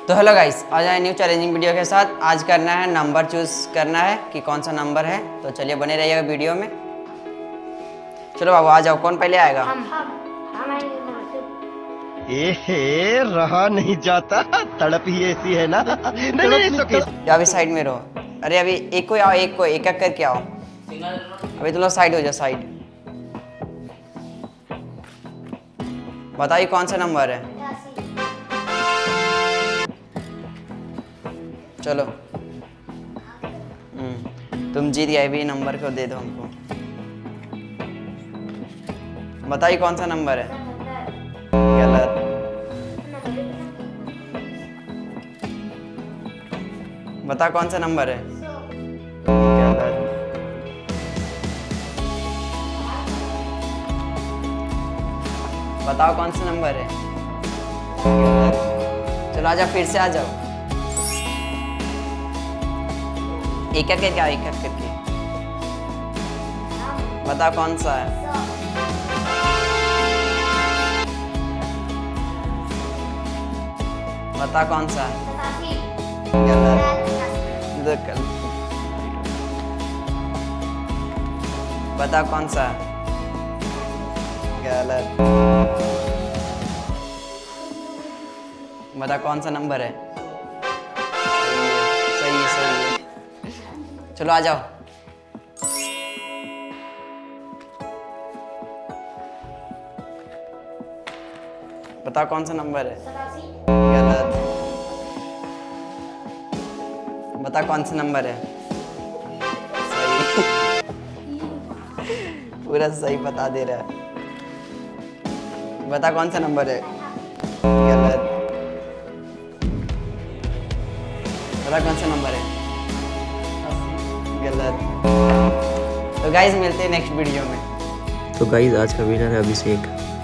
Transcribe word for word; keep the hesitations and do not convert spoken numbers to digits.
तो hello guys, आज आए न्यू चैलेंजिंग वीडियो के साथ। आज करना है नंबर चूज करना है कि कौन सा नंबर है। तो चलिए बने रहिएगा वीडियो में। चलो बाबू आ जाओ, कौन पहले आएगा? हम हम हम आएंगे। एहे, रहा नहीं जाता, तड़प ही ऐसी है ना। नहीं नहीं नहीं, या अभी साइड में रहो। अरे अभी एक को आओ, एक को एक एक करके आओ। अभी तुम लोग साइड हो जाओ, साइड। बताइए कौन सा नंबर है। चलो तुम जीत गए, भी नंबर को दे दो हमको। बताइए कौन सा नंबर है। गलत। बता कौन सा नंबर है। गलत। बताओ कौन सा नंबर है। गलत। चलो आजा, फिर से आ जाओ। एक करके क्या, एक करके बताओ कौन सा है। बता कौन सा है। गलत। बता कौन सा है। गलत। बता कौन सा नंबर है। सही है, सही है। चलो आ जाओ। बताओ कौन सा नंबर है। गलत। बता कौन सा नंबर है। सही। पूरा सही बता दे रहा है। बता कौन सा नंबर है। गलत। बता कौन सा नंबर है। गलत। तो गाइस मिलते हैं नेक्स्ट वीडियो में। तो गाइस आज का विनर है अभिषेक।